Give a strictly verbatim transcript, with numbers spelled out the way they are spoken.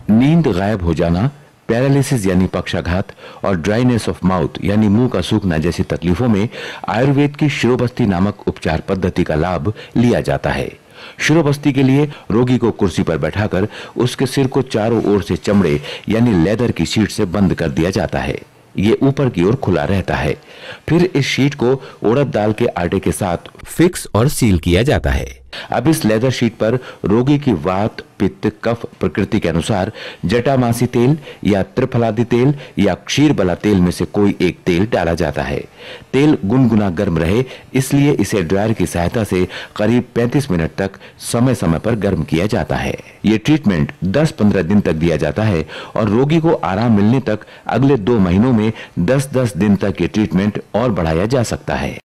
नींद गायब हो जाना, पैरालिसिस यानी पक्षाघात और ड्राइनेस ऑफ माउथ यानी मुंह का सूखना जैसी तकलीफों में आयुर्वेद की शिरोबस्ती नामक उपचार पद्धति का लाभ लिया जाता है। शिरोबस्ती के लिए रोगी को कुर्सी पर बैठाकर उसके सिर को चारों ओर से चमड़े यानी लेदर की शीट से बंद कर दिया जाता है। ये ऊपर की ओर खुला रहता है। फिर इस शीट को उड़द दाल के आटे के साथ फिक्स और सील किया जाता है। अब इस लेदर शीट पर रोगी की वात, पित्त, कफ प्रकृति के अनुसार जटामासी तेल या त्रिफलादि तेल या क्षीरबला तेल में से कोई एक तेल डाला जाता है। तेल गुनगुना गर्म रहे इसलिए इसे ड्रायर की सहायता से करीब पैंतीस मिनट तक समय समय पर गर्म किया जाता है। ये ट्रीटमेंट दस पंद्रह दिन तक दिया जाता है और रोगी को आराम मिलने तक अगले दो महीनों में दस दस दिन तक ये ट्रीटमेंट और बढ़ाया जा सकता है।